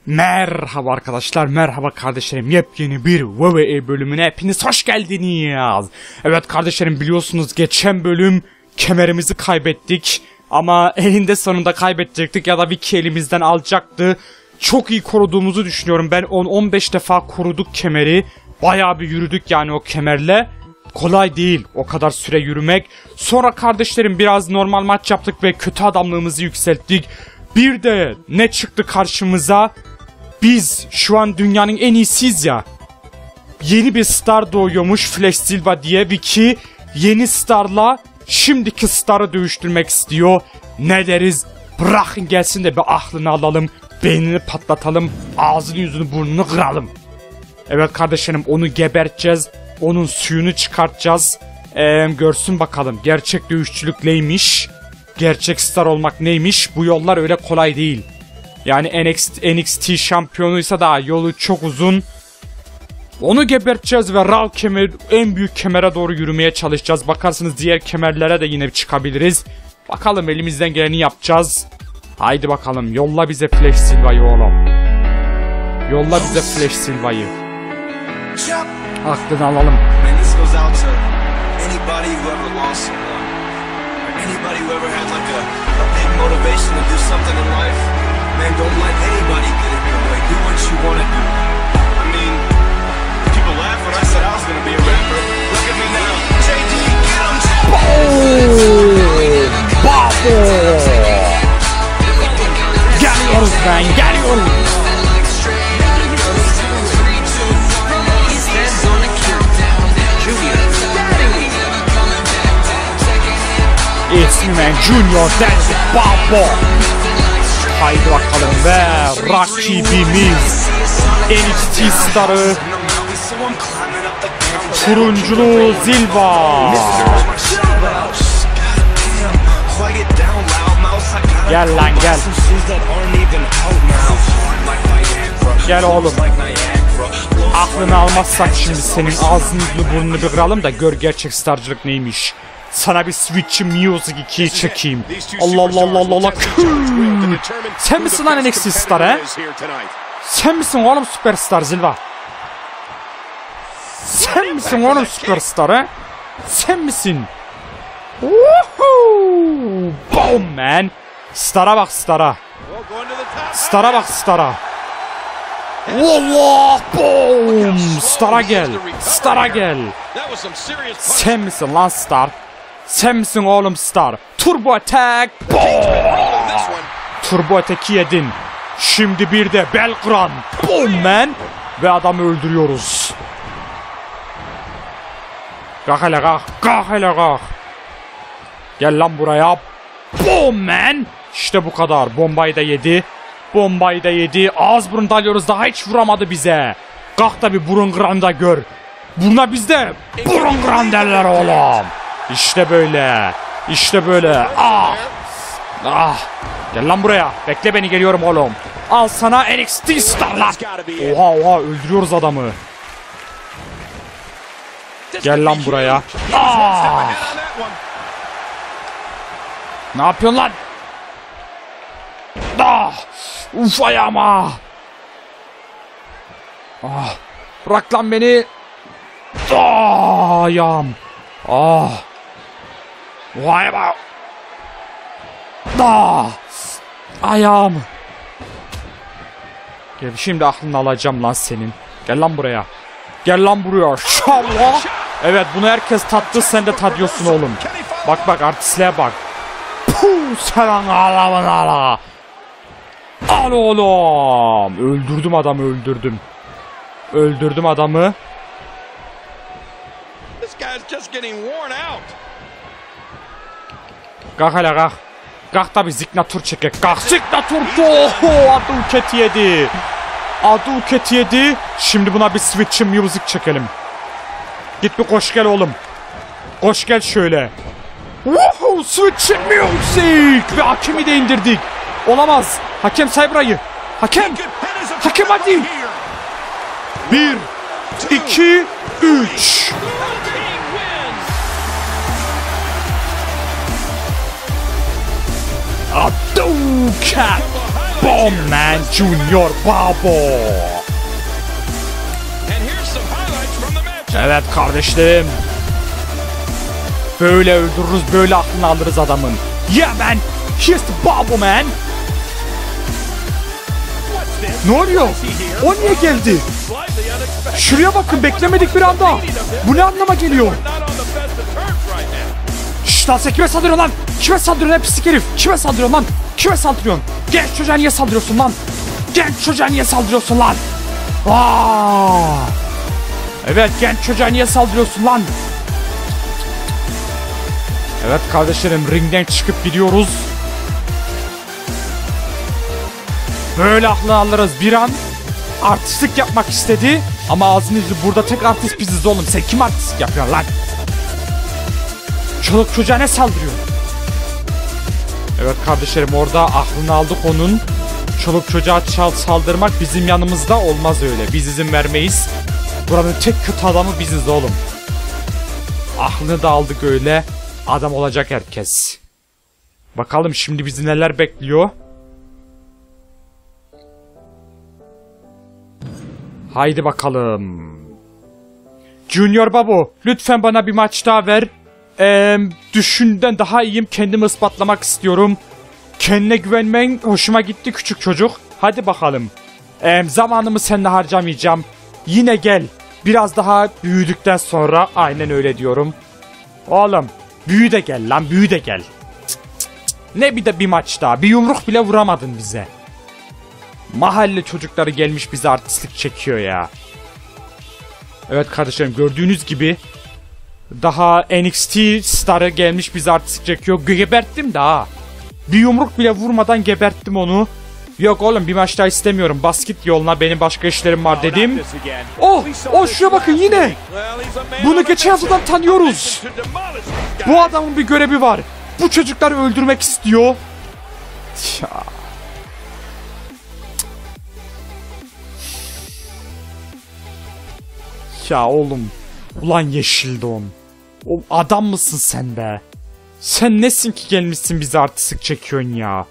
Merhaba arkadaşlar, merhaba kardeşlerim. Yepyeni bir WWE bölümüne hepiniz hoş geldiniz. Evet kardeşlerim, biliyorsunuz geçen bölüm kemerimizi kaybettik. Ama elinde sonunda kaybedecektik ya da Vicky elimizden alacaktı. Çok iyi koruduğumuzu düşünüyorum. Ben 10-15 defa koruduk kemeri. Bayağı bir yürüdük yani o kemerle. Kolay değil o kadar süre yürümek. Sonra kardeşlerim biraz normal maç yaptık ve kötü adamlığımızı yükselttik. Bir de ne çıktı karşımıza? Biz şu an dünyanın en iyisiyiz ya. Yeni bir star doğuyormuş, Flash Silva diye. Vicky yeni starla şimdiki starı dövüştürmek istiyor. Ne deriz? Bırakın gelsin de bir aklını alalım. Beynini patlatalım. Ağzını yüzünü burnunu kıralım. Evet kardeşlerim, onu geberteceğiz. Onun suyunu çıkartacağız. Görsün bakalım gerçek dövüşçülük neymiş. Gerçek star olmak neymiş. Bu yollar öyle kolay değil. Yani NXT şampiyonuysa da yolu çok uzun. Onu geberteceğiz ve Raw kemer, en büyük kemere doğru yürümeye çalışacağız. Bakarsınız diğer kemerlere de yine çıkabiliriz. Bakalım, elimizden geleni yapacağız. Haydi bakalım, yolla bize Flash Silva'yı oğlum. Yolla bize Flash Silva'yı. Aklını alalım. Man, don't let anybody get in your way. Do what you want to do. I mean, people laugh when I said I was going to be a rapper. Look at me now. JD, get him. Babo! Geliyoruz ben, geliyoruz. It's me man, Junior, that's it, Babo! Haydi bakalım ve rakibimiz NXT starı turunculu Silva. Gel lan gel. Gel oğlum. Aklını almazsak şimdi senin ağzını burnunu bir kıralım da gör gerçek starcılık neymiş. Sana bir Switch Music 2'yi çekeyim. Allah Allah Allah Allah Allah. Sen misin lan NXT Star he? Sen misin oğlum Superstar Silva? Sen misin oğlum Superstar he? Sen misin? Woohoo! Boom man. Star'a bak Star'a. Star'a bak Star'a. Allah! Boom! Star'a gel. Star'a gel. Sen misin lan Star? Sen misin oğlum Star? Turbo Attack! Turbo Attack'i yedin. Şimdi bir de Belgran. Boom man! Ve adamı öldürüyoruz. Kalk hele kalk. Kalk hele kalk. Gel lan buraya. Boom man! İşte bu kadar. Bombayı da yedi. Bombayı da yedi. Ağız burun dalıyoruz. Daha hiç vuramadı bize. Kalk da bir burun kıran da gör. Buna bizde burun kıran derler oğlum. İşte böyle. İşte böyle. Ah. Ah. Gel lan buraya. Bekle beni, geliyorum oğlum. Al sana NXT starlar. Oha oha, öldürüyoruz adamı. Gel lan buraya. Ah. Ne yapıyorsun lan? Ah. Uf ayağıma. Ah. Bırak lan beni. Ah ayağım. Ah. Vay be. Ah. Ayağım. Gel şimdi, aklını alacağım lan senin. Gel lan buraya. Gel lan buraya. Şallah. Evet, bunu herkes tattı, sen de tadıyorsun oğlum. Bak bak, artistliğe bak. Puh, sen ala. Al oğlum. Öldürdüm adamı, öldürdüm. Öldürdüm adamı. Kalk hele kalk. Kalk da bir zignatur çekek. Kalk zignatur. Oho, Aduket yedi. Aduket yedi. Şimdi buna bir Switch Music çekelim. Git bir koş gel oğlum. Koş gel şöyle. Woohoo, Switch Music. Ve hakemi de indirdik. Olamaz. Hakem say burayı. Hakem. Hakem hadi. 1, 2, 3. Aduket. Boom man Junior Babo. Evet kardeşlerim. Böyle öldürürüz, böyle aklını alırız adamın. Yeah man, here's the Babo man. Ne oluyor? O niye geldi? Şuraya bakın, beklemedik bir anda. Bu ne anlama geliyor? Şşş lan, sen kime saldırıyorsun lan? Kime saldırıyorsun pislik herif? Kime saldırıyorsun lan? Kime saldırıyorsun? Genç çocuğa niye saldırıyorsun lan? Genç çocuğa niye saldırıyorsun lan? Aa! Evet, genç çocuğa niye saldırıyorsun lan? Evet kardeşlerim, ringden çıkıp gidiyoruz. Böyle aklını alırız. Bir an artistlik yapmak istedi ama ağzını yüzü, burada tek artist biziz oğlum. Sen kim artistlik yapıyorsun lan? Çoluk çocuğa ne saldırıyor? Evet kardeşlerim, orada aklını aldık onun. Çoluk çocuğa saldırmak bizim yanımızda olmaz öyle. Biz izin vermeyiz. Buranın tek kötü adamı biziz oğlum. Aklını da aldık öyle. Adam olacak herkes. Bakalım şimdi bizi neler bekliyor. Haydi bakalım. Junior Babo, lütfen bana bir maç daha ver. Düşünden daha iyiyim. Kendimi ispatlamak istiyorum. Kendine güvenmen hoşuma gitti küçük çocuk. Hadi bakalım. Zamanımı seninle harcamayacağım. Yine gel. Biraz daha büyüdükten sonra, aynen öyle diyorum. Oğlum, büyü de gel lan, büyü de gel. Ne bir maç daha. Bir yumruk bile vuramadın bize. Mahalle çocukları gelmiş bize artistlik çekiyor ya. Evet kardeşlerim, gördüğünüz gibi daha NXT starı gelmiş bize artistlik çekiyor. Geberttim daha. Bir yumruk bile vurmadan geberttim onu. Yok oğlum, bir maç daha istemiyorum. Basket yoluna, benim başka işlerim var dedim. Oh şuraya bakın yine. Bunu geçen haftadan tanıyoruz. Bu adamın bir görevi var. Bu çocukları öldürmek istiyor. Ya oğlum. Ulan yeşil don. O adam mısın sen be? Sen nesin ki gelmişsin bize artistlik çekiyorsun ya?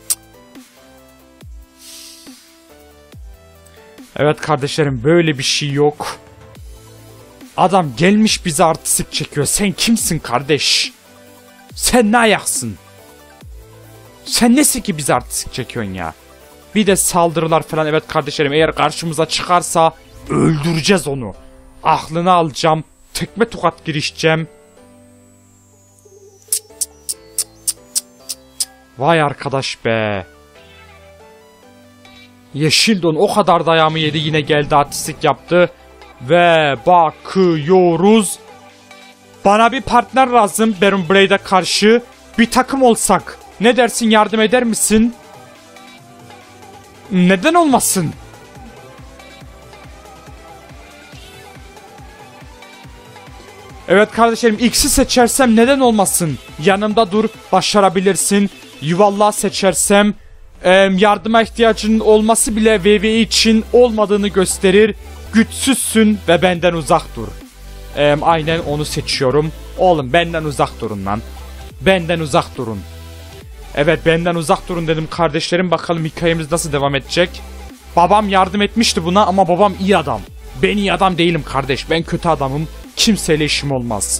Evet kardeşlerim, böyle bir şey yok. Adam gelmiş bize artistlik çekiyor. Sen kimsin kardeş? Sen ne ayaksın? Sen nesin ki bize artistlik çekiyorsun ya? Bir de saldırılar falan. Evet kardeşlerim, eğer karşımıza çıkarsa öldüreceğiz onu. Aklını alacağım. Tekme tokat girişeceğim. Vay arkadaş be. Yeşil don o kadar dayağımı yedi, yine geldi artistlik yaptı. Ve bakıyoruz. Bana bir partner lazım Baron Braid'e karşı. Bir takım olsak. Ne dersin, yardım eder misin? Neden olmasın? Evet kardeşlerim, X'i seçersem neden olmasın? Yanımda dur, başarabilirsin. Yuvallah seçersem yardıma ihtiyacının olması bile WWE için olmadığını gösterir. Güçsüzsün ve benden uzak dur. Aynen onu seçiyorum. Oğlum benden uzak durun lan. Benden uzak durun. Evet, benden uzak durun dedim kardeşlerim. Bakalım hikayemiz nasıl devam edecek. Babam yardım etmişti buna ama babam iyi adam. Ben iyi adam değilim kardeş. Ben kötü adamım. Kimseyle işim olmaz.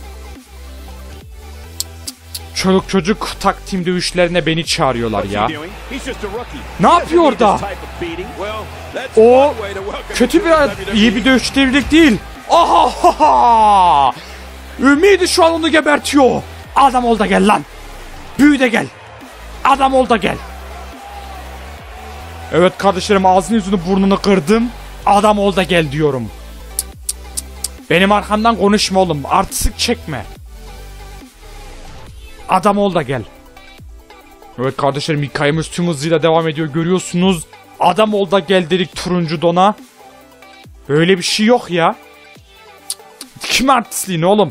Çoluk çocuk tak team dövüşlerine beni çağırıyorlar ya. Ne yapıyor orada? O kötü iyi bir dövüş değil. Aha! Ümidi şu an onu gebertiyor. Adam ol da gel lan. Büyü de gel. Adam ol da gel. Evet kardeşlerim, ağzını yüzünü burnunu kırdım. Adam ol da gel diyorum. Benim arkamdan konuşma oğlum. Artistlik çekme. Adam ol da gel. Evet kardeşlerim, hikayemiz tüm hızıyla devam ediyor, görüyorsunuz. Adam ol da gel dedik turuncu dona. Böyle bir şey yok ya. Kim artistliğini oğlum?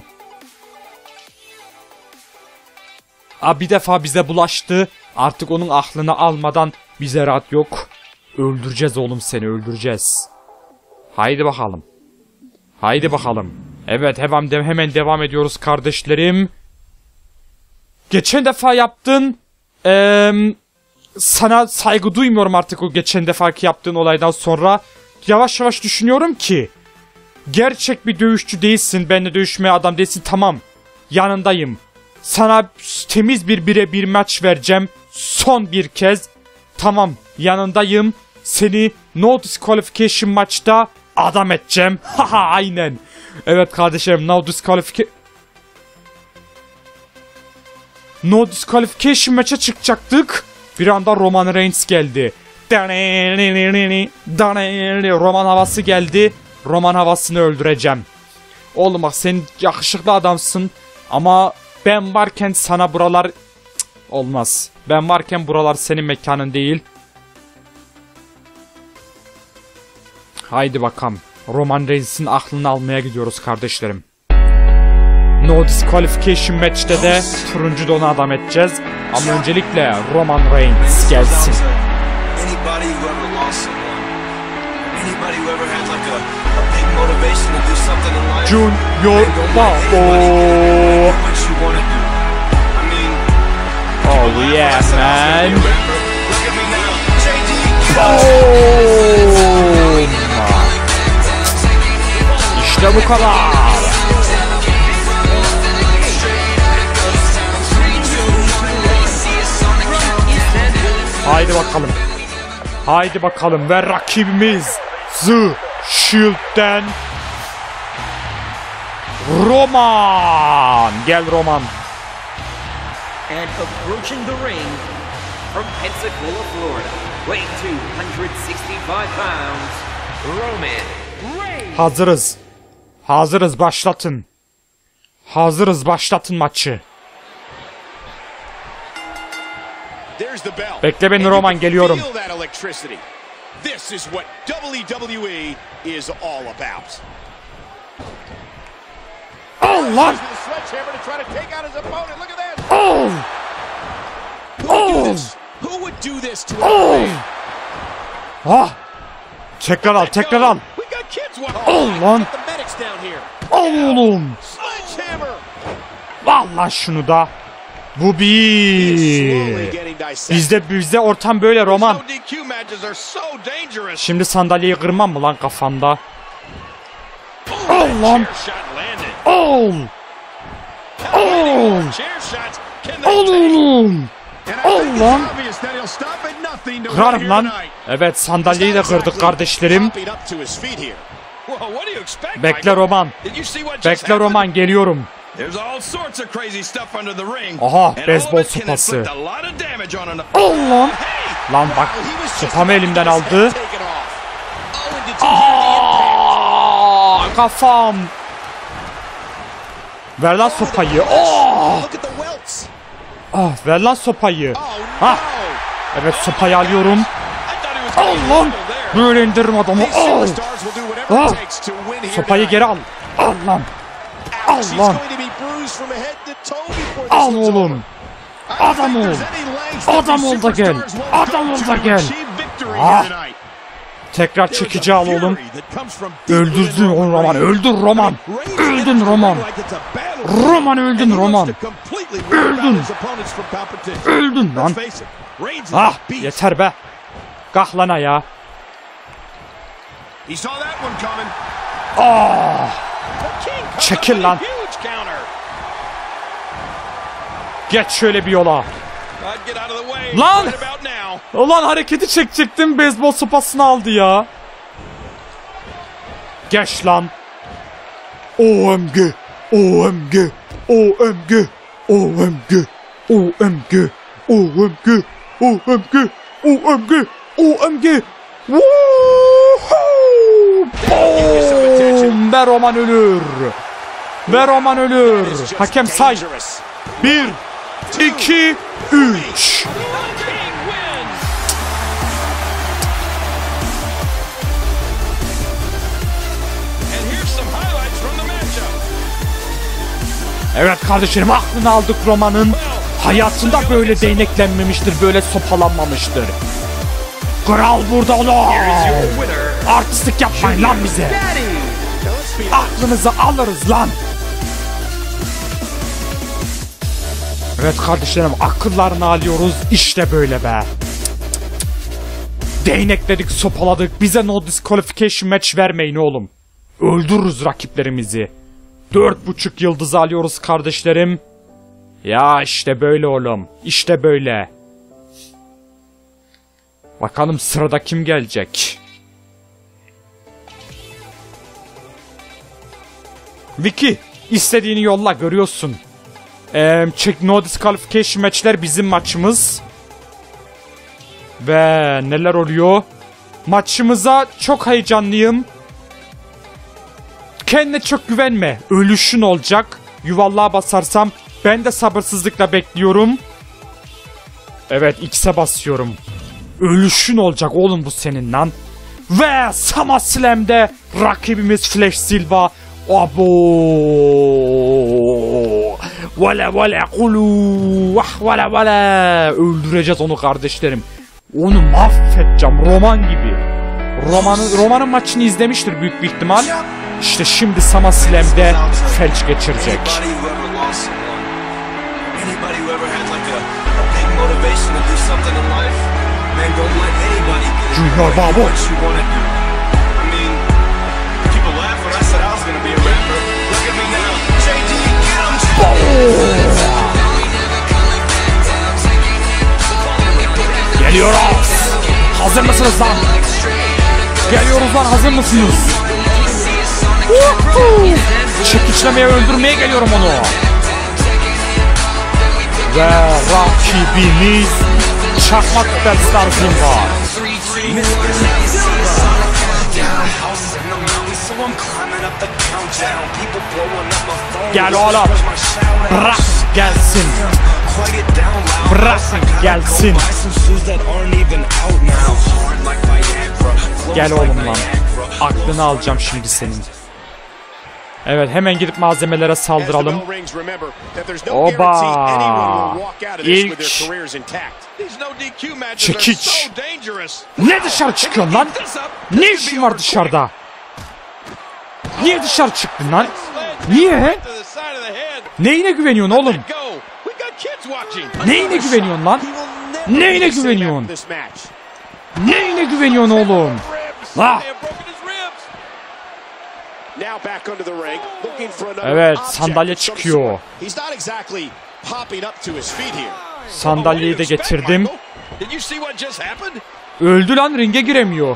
Bir defa bize bulaştı. Artık onun aklını almadan bize rahat yok. Öldüreceğiz oğlum, seni öldüreceğiz. Haydi bakalım. Haydi bakalım. Evet, hemen devam ediyoruz kardeşlerim. Geçen defa yaptın. sana saygı duymuyorum artık o geçen defaki yaptığın olaydan sonra. Yavaş yavaş düşünüyorum ki gerçek bir dövüşçü değilsin. Benimle dövüşmeye adam değilsin. Tamam. Yanındayım. Sana temiz bir birebir maç vereceğim. Son bir kez. Tamam. Yanındayım. Seni no disqualification maçta adam edeceğim. Haha aynen. Evet kardeşlerim, no disqualification maça çıkacaktık. Bir anda Roman Reigns geldi. Roman havası geldi. Roman havasını öldüreceğim. Oğlum bak, sen yakışıklı adamsın ama ben varken sana buralar olmaz. Ben varken buralar senin mekanın değil. Haydi bakalım. Roman Reigns'in aklını almaya gidiyoruz kardeşlerim. No disqualification match'te de turuncu donu adam edeceğiz. Ama öncelikle Roman Reigns gelsin. Junior Babo. Oh yeah man. Boom. İşte bu kadar. Haydi bakalım. Haydi bakalım ve rakibimiz The Shield'den Roman. Gel Roman. And approaching the ring from Pensacola, Florida, weighing 265 pounds, Roman Reigns. Hazırız. Hazırız, başlatın. Hazırız, başlatın maçı. Bekle beni Roman, geliyorum. This is what WWE is all about. Oh lan! Oh! Oh! Who would do this to Oh! Ah! Tekrar al, tekrar al. Oh lan! Oğlum! Vallahi şunu da. Bu bir. Bizde ortam böyle Roman. Şimdi sandalyeyi kırmam mı lan kafanda? Oh lan! Oh! Oh! Oğlum! Oh lan! Kırarım lan. Evet, sandalyeyi de kırdık kardeşlerim. Bekle Roman. Bekle Roman, geliyorum. Aha, beyzbol sopası. Oh lan! Lan bak, sopamı elimden aldı. Aaaa! Kafam! Ver lan sopayı. Oh! Ah, ver lan sopayı. Ha! Evet, sopayı alıyorum. Oh lan! Böyle indiririm adamı. Oh! Ah! Sopayı geri al. Al lan! Al lan! Al oğlum! Adam ol! Adam ol da gel! Adam ol da gel! Ah! Tekrar çekici al oğlum. Öldürdün o Roman. Öldür Roman. Öldün Roman. Roman öldün Roman. Öldün. Öldün lan. Ah, yeter be. Kalk lan ayağa. Ah! Çekil lan. Geç şöyle bir yola. Lan! Ulan hareketi çekecektim, beyzbol sopasını aldı ya. Geç lan. OMG. OMG. OMG. OMG. OMG. OMG. OMG. OMG. OMG. Woohoo! Boom! Ve Roman ölür. Ve Roman ölür. Hakem say. 1, 2, 3. Evet kardeşlerim, aklını aldık Roman'ın. Hayatında böyle değneklenmemiştir, böyle sopalanmamıştır. Kral burada oğlum. Artistlik yapmayın lan bize. Aklınızı alırız lan. Evet kardeşlerim, akıllarını alıyoruz. İşte böyle be. Değnekledik, sopaladık. Bize no disqualification match vermeyin oğlum. Öldürürüz rakiplerimizi. 4,5 yıldız alıyoruz kardeşlerim. Ya işte böyle oğlum. İşte böyle. Bakalım sırada kim gelecek? Vicky, istediğini yolla, görüyorsun. No disqualification matchler bizim maçımız. Ve neler oluyor? Maçımıza çok heyecanlıyım. Kendine çok güvenme. Ölüşün olacak. Yuvarlığa basarsam ben de sabırsızlıkla bekliyorum. Evet, X'e basıyorum. Ölüşün olacak oğlum bu senin lan. Ve SummerSlam'de rakibimiz Flash Silva. Abo. Vale kulu. Vale. Öldüreceğiz onu kardeşlerim. Onu mahvedeceğim Roman gibi. Roman'ın maçını izlemiştir büyük bir ihtimal. İşte şimdi SummerSlam'de felç geçirecek. Junior Babo. Geliyoruz. Hazır mısınız lan? Geliyoruz lan, hazır mısınız? Çekiçlemeye, öldürmeye geliyorum onu. Ve rakibimiz Çakmak Süperstar Silva. Gel oğlum. Bırak gelsin. Bırak gelsin. Gel oğlum lan. Aklını alacağım şimdi senin. Evet, hemen gidip malzemelere saldıralım. Oba. İlk çekiç. Ne dışarı çıkıyorsun lan? Ne işin var dışarıda? Niye dışarı çıktın lan? Niye? Neyine güveniyorsun oğlum? Neyine güveniyorsun lan? Neyine güveniyorsun? Neyine güveniyorsun oğlum? Ah! Evet, sandalye çıkıyor. Sandalyeyi de getirdim. Öldü lan, ringe giremiyor.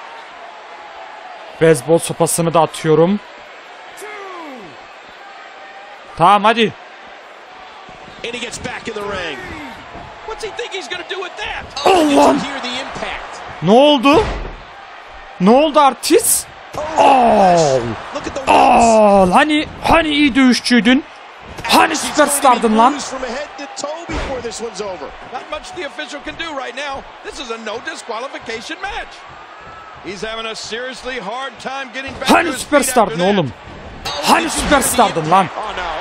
Beyzbol sopasını da atıyorum. Tamam hadi. Allah'ım. Ne oldu? Ne oldu artist? Hani iyi dövüşçüydün? Hani süperstardın lan? Hani süperstardın oğlum? Hani süperstardın lan?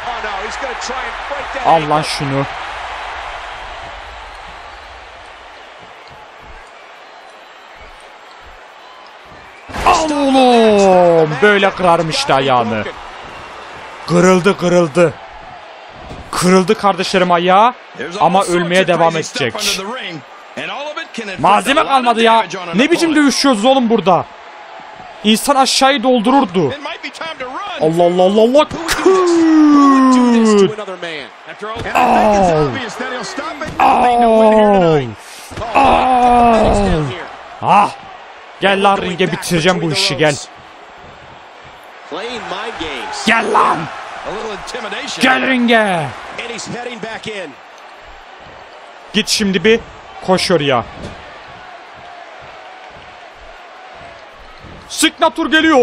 Al lan şunu. Al oğlum. Böyle kırarım işte ayağını. Kırıldı. Kırıldı kardeşlerim ayağı. Ama ölmeye devam edecek. Malzeme kalmadı ya. Ne biçim dövüşüyoruz oğlum burada? İnsan aşağıyı doldururdu. Allah. Ah. Gel lan ringe, bitireceğim bu işi, gel. Gel lan. Gel ringe. Git şimdi bir koş oraya. Signature geliyor.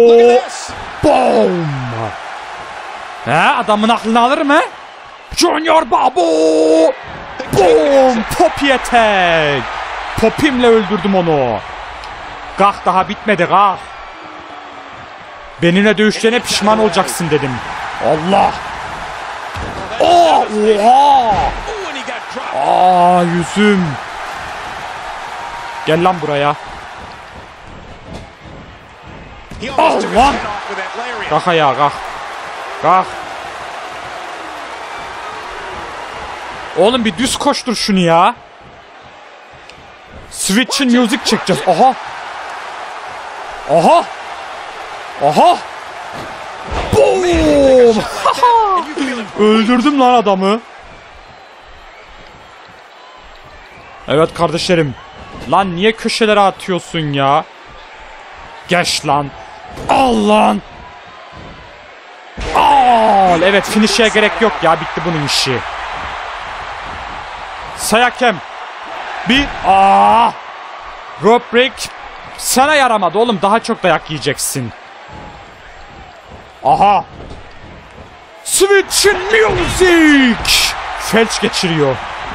Boom. Adamın aklını alır mı? Junior Babo. Boom. Poppy attack. Popimle öldürdüm onu. Kalk, daha bitmedi, kalk. Benimle dövüşeceğine pişman olacaksın dedim. Allah. Oha. Yüzüm. Gel lan buraya. Allah. Kalk ayağa, kalk. Kalk. Oğlum bir düz koştur şunu ya. Switch'in music çekeceğiz. Aha. Aha. Aha. Boom. Öldürdüm lan adamı. Evet kardeşlerim. Lan niye köşelere atıyorsun ya? Geç lan. Al lan. Al. Evet, finish'e gerek yok ya. Bitti bunun işi. Sayakem. Bir. Rope break. Sana yaramadı oğlum. Daha çok dayak yiyeceksin. Aha. Switch'in music. Felç geçiriyor.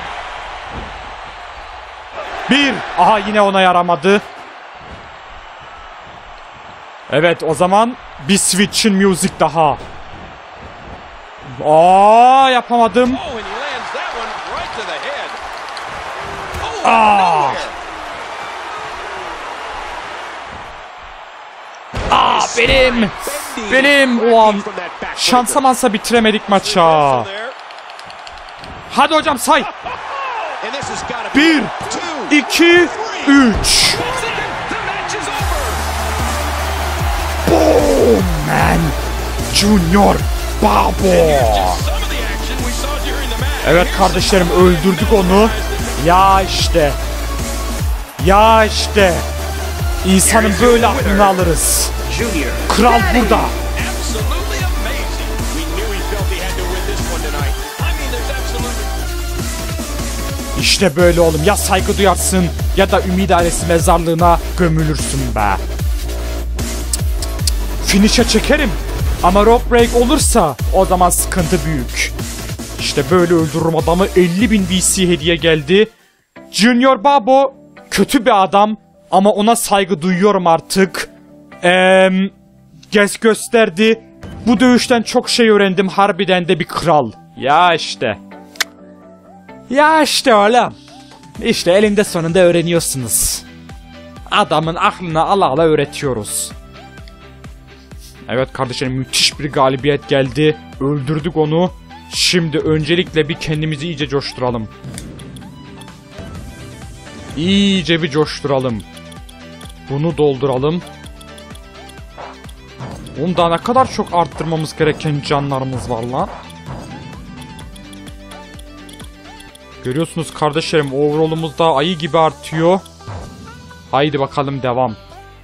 Bir. Aha, yine ona yaramadı. Evet, o zaman bir Switch'in music daha. Yapamadım. Benim o an şansa mansa bitiremedik maça. Hadi hocam say. 1, 2, 3. Boom man. Junior Babo. Evet kardeşlerim, öldürdük onu. Ya işte. Ya işte. İnsanın böyle aklını alırız. Kral burada. İşte böyle oğlum. Ya saygı duyarsın ya da Ümit ailesi mezarlığına gömülürsün be. Finish'e çekerim. Ama rope break olursa o zaman sıkıntı büyük. İşte böyle öldürürüm adamı. 50.000 VC hediye geldi. Junior Babo kötü bir adam ama ona saygı duyuyorum artık. Gösterdi. Bu dövüşten çok şey öğrendim. Harbiden de bir kral. Ya işte. Ya işte oğlum. İşte elinde sonunda öğreniyorsunuz. Adamın aklını ala ala öğretiyoruz. Evet kardeşlerim, müthiş bir galibiyet geldi. Öldürdük onu. Şimdi öncelikle bir kendimizi iyice coşturalım. İyice bir coşturalım. Bunu dolduralım. Oğlum daha ne kadar çok arttırmamız gereken canlarımız var lan. Görüyorsunuz kardeşlerim, overall'umuz da ayı gibi artıyor. Haydi bakalım, devam.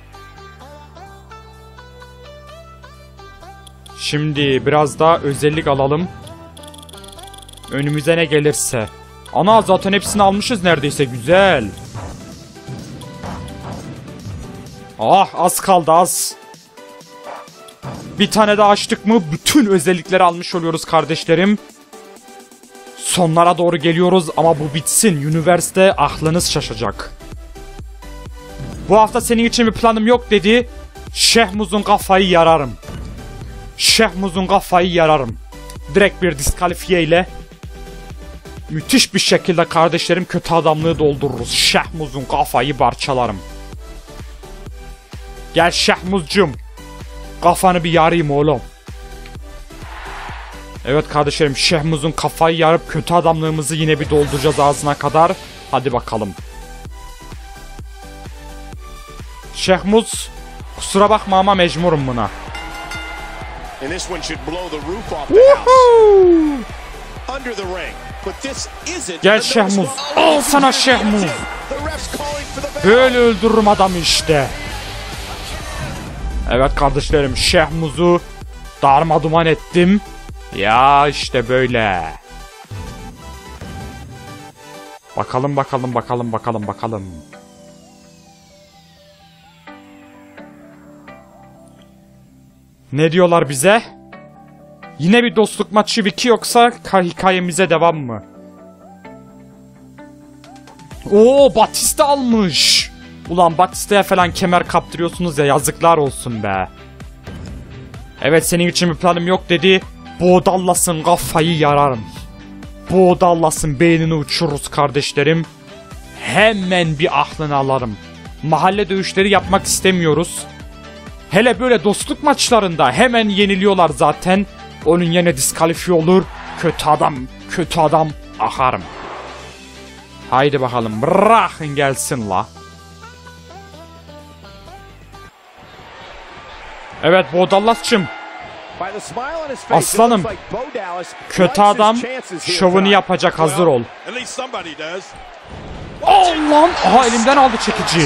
Şimdi biraz daha özellik alalım. Önümüze ne gelirse. Ana, zaten hepsini almışız neredeyse, güzel. Az kaldı, az. Bir tane daha açtık mı bütün özellikleri almış oluyoruz kardeşlerim. Sonlara doğru geliyoruz ama bu bitsin. Universe'de aklınız şaşacak. Bu hafta senin için bir planım yok dedi. Şehmuz'un kafayı yararım. Şehmuz'un kafayı yararım. Direkt bir diskalifiye ile müthiş bir şekilde kardeşlerim kötü adamlığı doldururuz. Şehmuz'un kafayı parçalarım. Gel Şehmuz'cum. Kafanı bir yarayım oğlum. Evet kardeşlerim, Şehmuz'un kafayı yarıp kötü adamlığımızı yine bir dolduracağız ağzına kadar. Hadi bakalım. Şehmuz, kusura bakma ama mecburum buna. Gel Şehmuz. Al sana Şehmuz. Böyle öldürürüm adamı işte. Evet kardeşlerim, Şehmuz'u darmaduman ettim. Ya işte böyle. Bakalım. Ne diyorlar bize? Yine bir dostluk maçı wiki, yoksa hikayemize devam mı? Oo, Batista almış. Ulan Batista'ya falan kemer kaptırıyorsunuz ya, yazıklar olsun be. Evet, senin için bir planım yok dedi. Bu Dallas'ın kafayı yararım. Bu Dallas'ın beynini uçururuz kardeşlerim. Hemen bir aklını alırım. Mahalle dövüşleri yapmak istemiyoruz. Hele böyle dostluk maçlarında hemen yeniliyorlar zaten. Onun yerine diskalifiye olur. Kötü adam akarım. Haydi bakalım, bırakın gelsin la. Evet Bo Dallas'cığım. Aslanım. Kötü adam şovunu yapacak, hazır ol. Allah'ım. Aha elimden aldı çekici.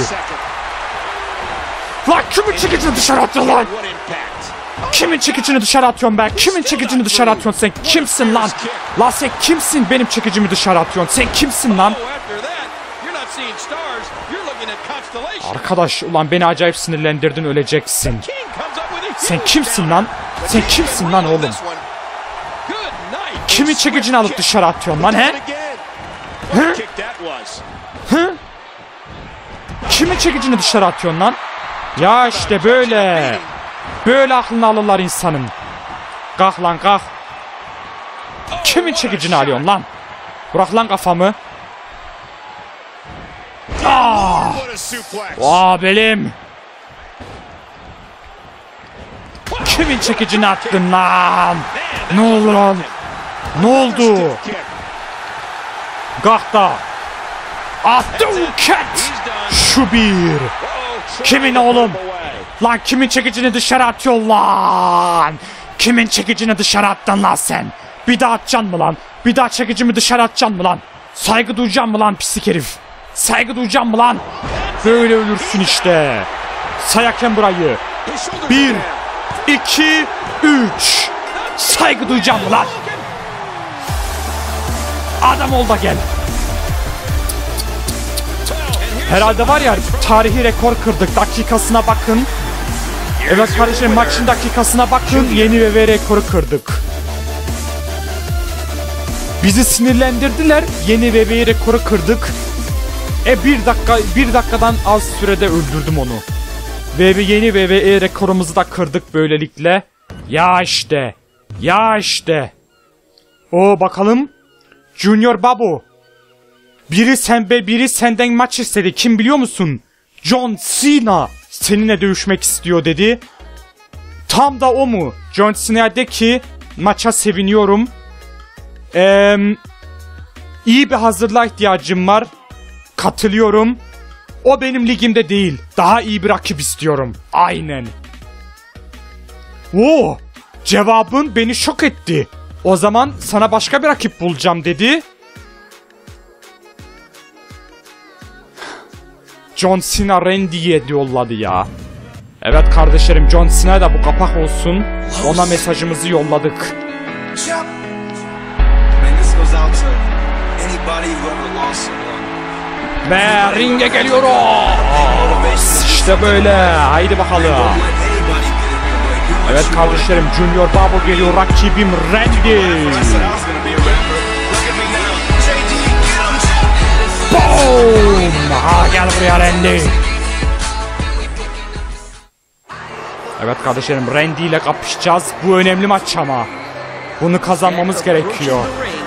Lan kimin çekicini dışarı atıyor lan? Kimin çekicini dışarı atıyorsun ben? Kimin çekicini dışarı atıyorsun sen? Kimsin lan? Lan sen kimsin benim çekicimi dışarı atıyorsun? Sen kimsin lan? Arkadaş ulan beni acayip sinirlendirdin, öleceksin. Sen kimsin lan? Sen kimsin lan oğlum? Kimin çekicini alıp dışarı atıyorsun lan he? Hı? Hı? Kimin çekicini dışarı atıyorsun lan? Ya işte böyle. Böyle aklını alırlar insanın. Kalk lan kalk. Kimin çekicini alıyorsun lan? Bırak lan kafamı. Aa benim. Kimin çekicini attın lan? Ne oldu lan? Ne oldu? Kalk da. Attım ket. Şu bir. Kimin oğlum? Lan kimin çekicini dışarı atıyor lan? Kimin çekicini dışarı attın lan sen? Bir daha atacaksın mı lan? Bir daha çekicimi dışarı atacaksın mı lan? Saygı duyacaksın mı lan pislik herif? Saygı duyacaksın mı lan? Böyle ölürsün işte. Sayaken burayı. 1, 2, 3. Saygı duyacaksın mı lan? Adam ol da gel. Herhalde var ya, tarihi rekor kırdık. Dakikasına bakın. Evet kardeşim, maçın dakikasına bakın. Yeni WWE rekoru kırdık. Bizi sinirlendirdiler. Yeni WWE rekoru kırdık. Bir dakikadan az sürede öldürdüm onu. Ve yeni WWE rekorumuzu da kırdık böylelikle. Ya işte. Ya işte. O bakalım. Junior Babu. Biri senden maç istedi. Kim biliyor musun? John Cena seninle dövüşmek istiyor dedi. Tam da o mu? John Cena de ki maça seviniyorum. İyi bir hazırlığa ihtiyacım var. Katılıyorum. O benim ligimde değil. Daha iyi bir rakip istiyorum. Aynen. Oo, cevabın beni şok etti. O zaman sana başka bir rakip bulacağım dedi. John Cena Randy'ye yolladı ya. Evet kardeşlerim, John Cena da bu kapak olsun. Ona mesajımızı yolladık. Ve ringe geliyoruz. İşte böyle. Haydi bakalım. Evet kardeşlerim, Junior Babu geliyor. Rakibim Randy. Boom! Ha, gel buraya Randy. Evet kardeşlerim, Randy ile kapışacağız. Bu önemli maç ama. Bunu kazanmamız gerekiyor.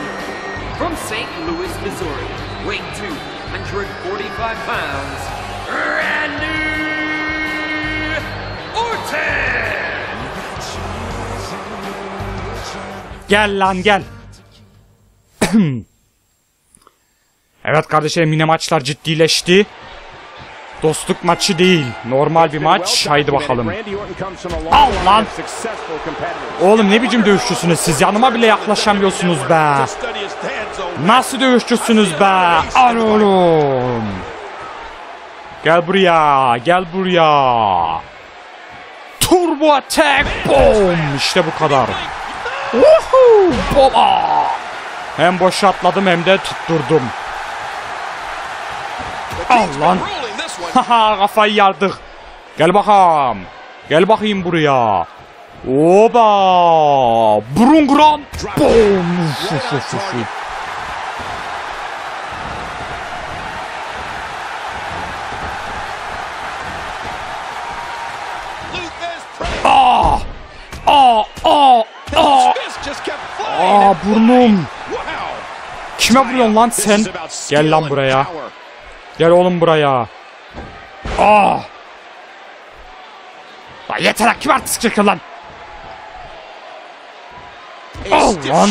Gel lan gel. Evet kardeşlerim, yine maçlar ciddileşti. Dostluk maçı değil, normal bir maç. Haydi bakalım. Al lan. Oğlum ne biçim dövüşçüsünüz siz? Yanıma bile yaklaşamıyorsunuz be. Nasıl dövüşçüsünüz be? Al oğlum. Gel buraya, gel buraya. Turbo attack, boom. İşte bu kadar. Woohoo, bola. Hem boşa atladım hem de tutturdum. Al lan. Haha, kafayı yardık. Gel bakalım. Gel bakayım buraya. Oba. Brungran. Boom. Aa. Aa. Aa. Aa. Aa, burnum. Kime vuruyorsun lan sen? Gel lan buraya. Gel oğlum buraya. Aa. Lan yeter, kim artistik çekiyor lan? Al lan.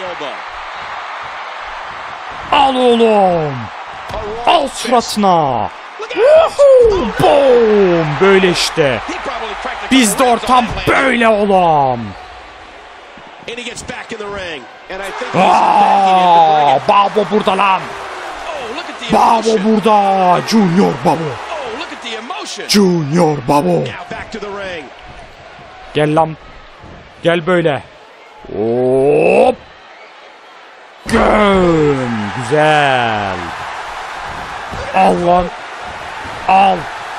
Al oğlum. Al suratına. Woohoo! Boom! Böyle işte. Bizde ortam böyle oğlum. And he gets back in the ring. And I think he's begging him to bring it. Babo burada lan. Oh, look at the Babo emotion. burada. Junior Babo. Oh, look at the emotion. Junior Babo. Now back to the ring. Gel lan. Gel böyle. Hop. Göm. Güzel. Al lan. Al.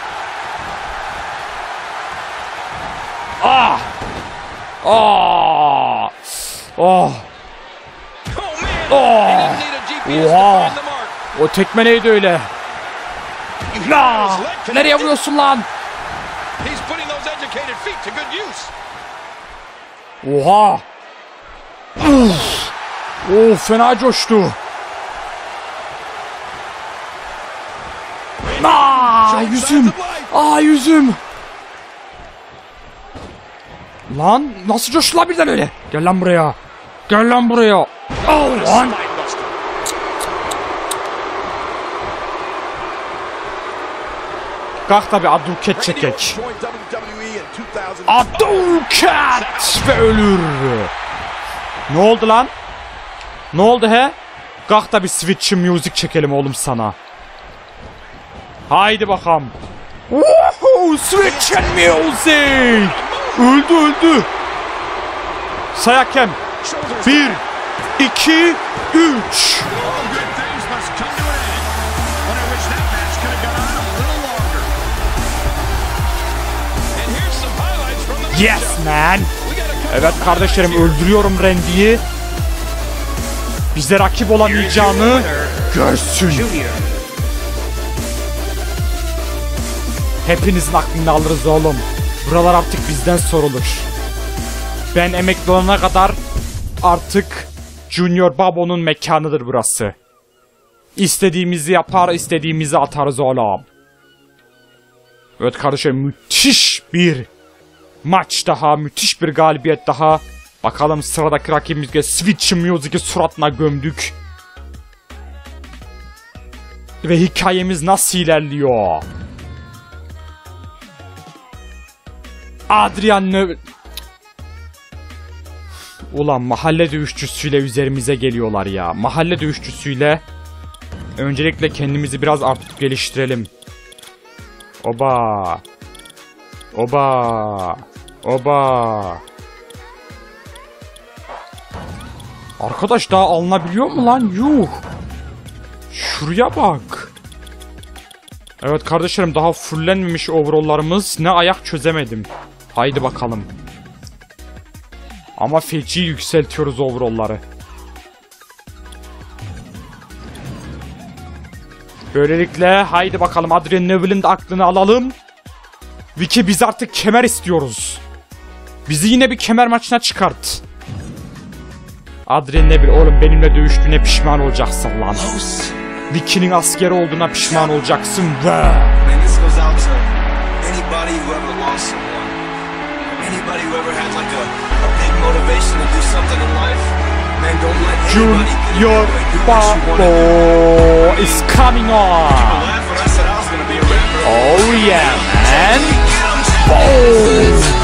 Ah. Ah. Oh. Oh, man. Oh. He didn't need a GPS to Oha. find the mark. O tekme neydi öyle? You hear La. his leg connected? Nereye vuruyorsun lan? He's putting those educated feet to good use. Oha. Uf. Oh, fena coştu. Aa, yüzüm. Aa, yüzüm. Lan nasıl coştu lan birden öyle? Gel lan buraya. Gel lan buraya. Al lan. Kalk tabi Aduket çekek. Aduket ve ölür. Ne oldu lan? Ne oldu he? Kalk da bir switch music çekelim oğlum sana. Haydi bakalım. Woohoo! Switch and music. Öldü öldü. Say hakem. 1, 2, 3. Yes man. Evet kardeşlerim, öldürüyorum Randy'yi. Bize rakip olamayacağını görsün. Hepinizin aklını alırız oğlum. Buralar artık bizden sorulur. Ben emekli olana kadar artık Junior Babo'nun mekanıdır burası. İstediğimizi yapar, istediğimizi atarız oğlum. Evet kardeşlerim, müthiş bir maç daha, müthiş bir galibiyet daha. Bakalım sıradaki rakibimizle Switch Music'i suratına gömdük. Ve hikayemiz nasıl ilerliyor? Adrian Neville. Ulan mahalle dövüşçüsüyle üzerimize geliyorlar ya. Mahalle dövüşçüsüyle öncelikle kendimizi biraz artık geliştirelim. Oba. Oba. Oba. Arkadaş daha alınabiliyor mu lan? Yuh. Şuraya bak. Evet kardeşlerim, daha fullenmemiş overall'larımız. Ne ayak çözemedim. Haydi bakalım. Ama feci yükseltiyoruz overall'ları. Böylelikle haydi bakalım Adrian Neville'in de aklını alalım. Vicky, biz artık kemer istiyoruz. Bizi yine bir kemer maçına çıkart. Adrian Neville oğlum, benimle dövüştüğüne pişman olacaksın lan. Vicky'nin askeri olduğuna pişman olacaksın ve... Man, this goes out to anybody who ever lost someone. Anybody who ever had like a big motivation to do something in life. Man, don't let anybody get in your Junior way. Do what you wanna do. Babo is coming on. People laugh when I said I was gonna be a rapper. Oh yeah, man. Boom.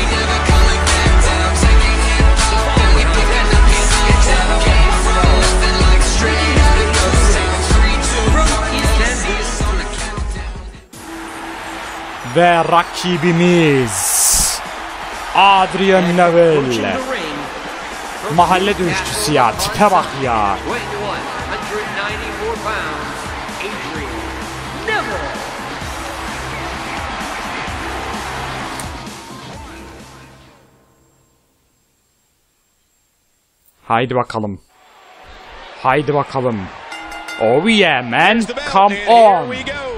Ve rakibimiz Adrian Neville. Mahalle dövüşçüsü ya, tipe bak ya. 194 pounds, Adrian Neville. Haydi bakalım. Haydi bakalım. Oh yeah man, come on.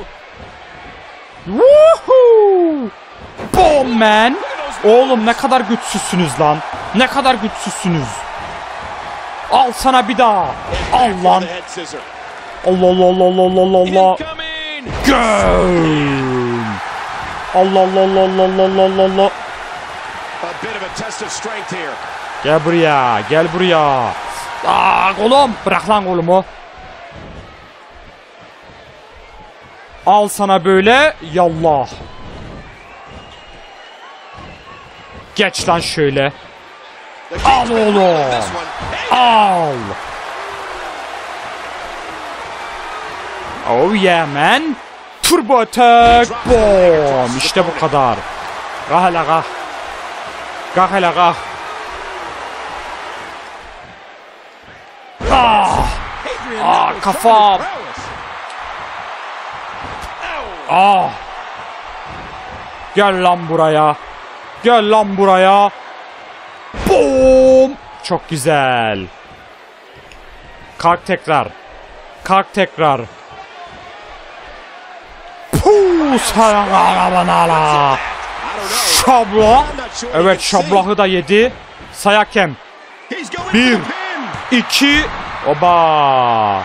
Woohoo! Boom man. Oğlum ne kadar güçsüzsünüz lan. Ne kadar güçsüzsünüz. Al sana bir daha. Al lan. Allah Allah Allah Allah Allah Allah. Göm. Allah Allah Allah Allah Allah Allah Allah. Gel buraya, gel buraya. Aa kolum, bırak lan kolumu. Al sana böyle, yallah. Geç lan şöyle. Al oğlum. Al. Oh yeah man. Turbo attack. Boom. İşte bu kadar. Kah hele kah. Kah hele kah. Kafam. Gel lan buraya. Gel lan buraya. Boom. Çok güzel. Kalk tekrar. Kalk tekrar. Puuu. Sayang. Şabla. Evet, şablahı da yedi. Sayakem. 1, 2. Oba.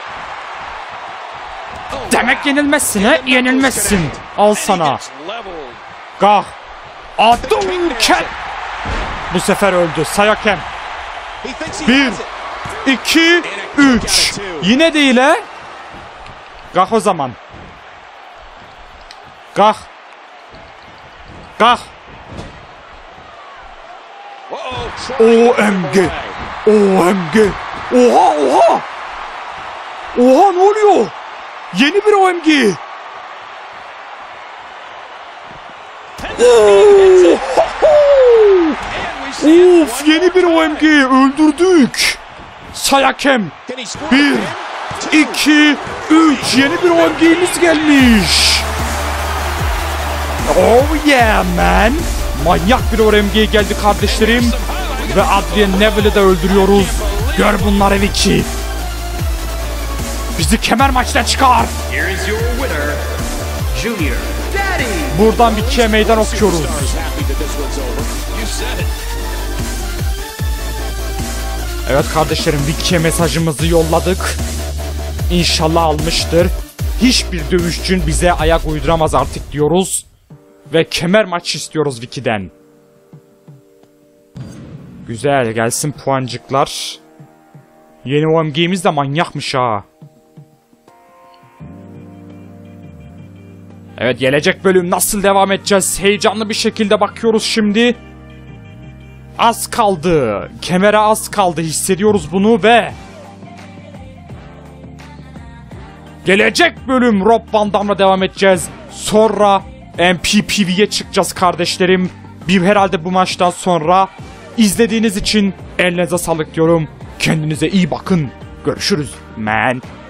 Demek yenilmezsin he? Yenilmezsin. Al sana. Gah. Adunken. Bu sefer öldü. Sayakem. 1, 2, 3. Yine değil he? Gah o zaman. Gah. Gah. OMG. OMG. Oha oha. Oha, ne oluyor? Yeni bir OMG. Of, yeni bir OMG. Öldürdük. Sayakem. 1, 2, 3. Yeni bir OMG'miz gelmiş. Oh yeah man. Manyak bir OMG geldi kardeşlerim. Ve Adrian Neville'i de öldürüyoruz. Gör bunları Vicky. Bizi kemer maçına çıkar. Buradan Vicky'ye meydan okuyoruz. Evet kardeşlerim, Vicky'ye mesajımızı yolladık. İnşallah almıştır. Hiçbir dövüşçün bize ayak uyduramaz artık diyoruz. Ve kemer maçı istiyoruz Vicky'den. Güzel, gelsin puancıklar. Yeni OMG'miz de manyakmış ha. Evet, gelecek bölüm nasıl devam edeceğiz? Heyecanlı bir şekilde bakıyoruz şimdi. Az kaldı. Kemere az kaldı. Hissediyoruz bunu ve... Gelecek bölüm Rob Van Dam'la devam edeceğiz. Sonra MPPV'ye çıkacağız kardeşlerim. Herhalde bu maçtan sonra. İzlediğiniz için elinize sağlık diyorum. Kendinize iyi bakın. Görüşürüz man.